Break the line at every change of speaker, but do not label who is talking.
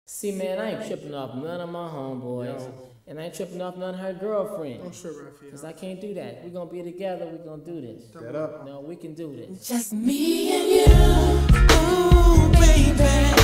See, man, I ain't tripping off none of my homeboys.
Yo.
And I ain't tripping off none of her girlfriends.
Don't trip, Raphael.
Because I can't do that. We're going to be together. We're going to do this.
Set up.
No, we can do this.
Just me and you, ooh, baby.